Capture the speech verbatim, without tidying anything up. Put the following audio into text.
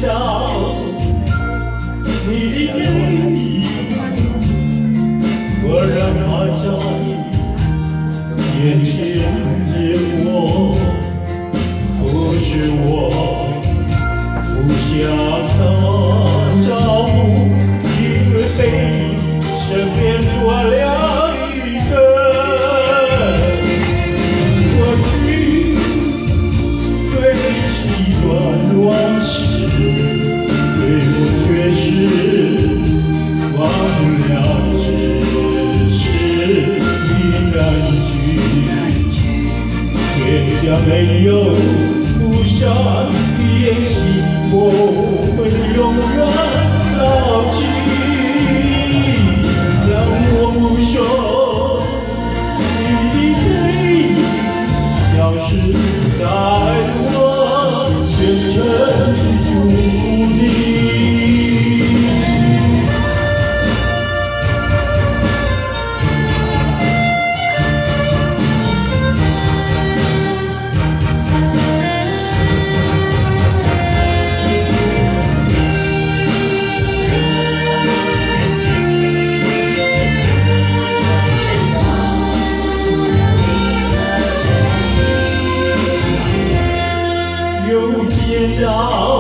到你的背影，我让它在眼前淹没，不是我不想他照顾，因为背影身边多了一个。过去对你是一段往事，对我却是忘不了，只是一两句。天下没有不散的宴席，我会永远牢记。让我不说你的背影，消失在我前尘祝福你。又见到